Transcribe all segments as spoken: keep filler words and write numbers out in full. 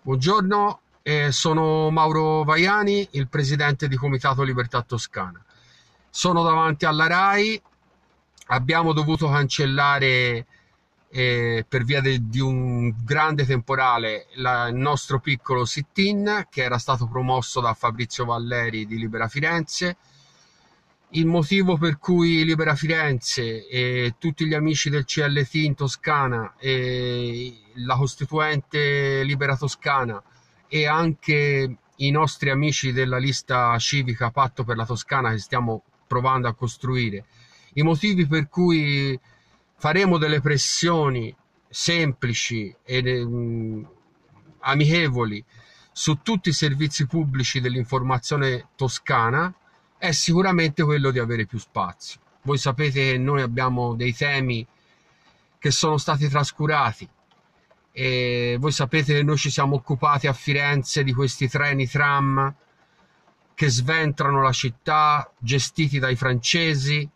Buongiorno, eh, sono Mauro Vaiani, il presidente di Comitato Libertà Toscana. Sono davanti alla RAI, abbiamo dovuto cancellare eh, per via de- di un grande temporale la- il nostro piccolo sit-in che era stato promosso da Fabrizio Valleri di Libera Firenze. Il motivo per cui Libera Firenze e tutti gli amici del C L T in Toscana e la Costituente Libera Toscana e anche i nostri amici della lista civica Patto per la Toscana che stiamo provando a costruire, i motivi per cui faremo delle pressioni semplici e mh, amichevoli su tutti i servizi pubblici dell'informazione toscana è sicuramente quello di avere più spazio. Voi sapete che noi abbiamo dei temi che sono stati trascurati e voi sapete che noi ci siamo occupati a Firenze di questi treni tram che sventrano la città, gestiti dai francesi,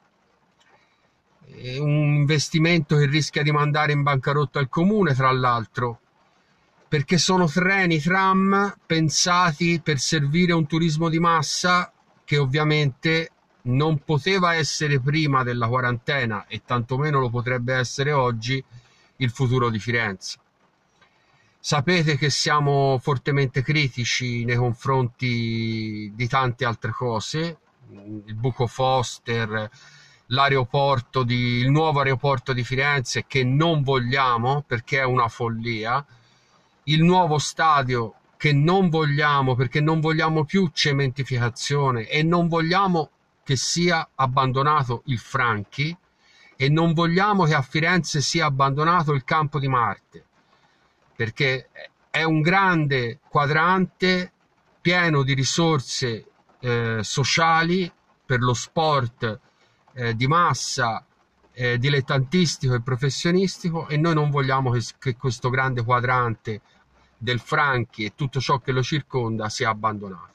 un investimento che rischia di mandare in bancarotta il comune, tra l'altro, perché sono treni tram pensati per servire un turismo di massa che ovviamente non poteva essere prima della quarantena e tantomeno lo potrebbe essere oggi il futuro di Firenze. Sapete che siamo fortemente critici nei confronti di tante altre cose, il buco Foster, l'aeroporto di, il nuovo aeroporto di Firenze che non vogliamo perché è una follia, il nuovo stadio che non vogliamo perché non vogliamo più cementificazione e non vogliamo che sia abbandonato il Franchi e non vogliamo che a Firenze sia abbandonato il Campo di Marte, perché è un grande quadrante pieno di risorse eh, sociali per lo sport eh, di massa, eh, dilettantistico e professionistico, e noi non vogliamo che, che questo grande quadrante del Franchi e tutto ciò che lo circonda sia abbandonato.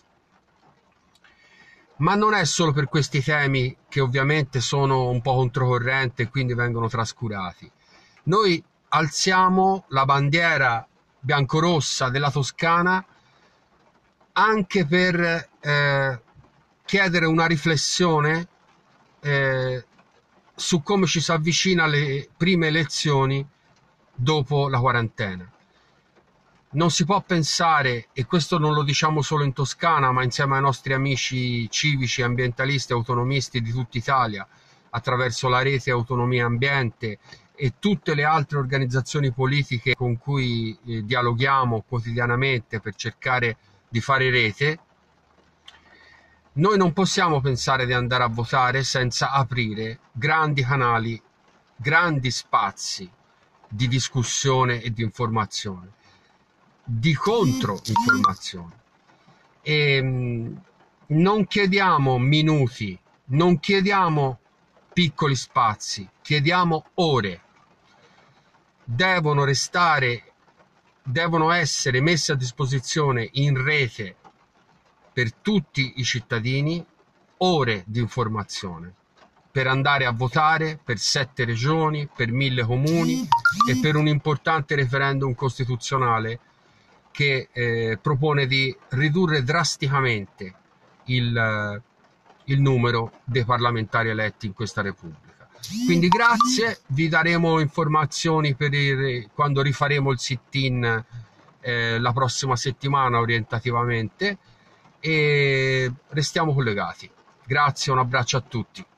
Ma non è solo per questi temi, che ovviamente sono un po' controcorrente e quindi vengono trascurati. Noi alziamo la bandiera biancorossa della Toscana anche per eh, chiedere una riflessione eh, su come ci si avvicina alle prime elezioni dopo la quarantena. Non si può pensare, e questo non lo diciamo solo in Toscana, ma insieme ai nostri amici civici, ambientalisti, autonomisti di tutta Italia, attraverso la rete Autonomia Ambiente e tutte le altre organizzazioni politiche con cui eh, dialoghiamo quotidianamente per cercare di fare rete, noi non possiamo pensare di andare a votare senza aprire grandi canali, grandi spazi di discussione e di informazione, di controinformazione. E mh, non chiediamo minuti, non chiediamo piccoli spazi, chiediamo ore. Devono restare, devono essere messe a disposizione in rete per tutti i cittadini ore di informazione per andare a votare per sette regioni, per mille comuni e per un importante referendum costituzionale che eh, propone di ridurre drasticamente il, il numero dei parlamentari eletti in questa Repubblica. Quindi grazie, vi daremo informazioni per il, quando rifaremo il sit-in eh, la prossima settimana orientativamente, e restiamo collegati. Grazie, un abbraccio a tutti.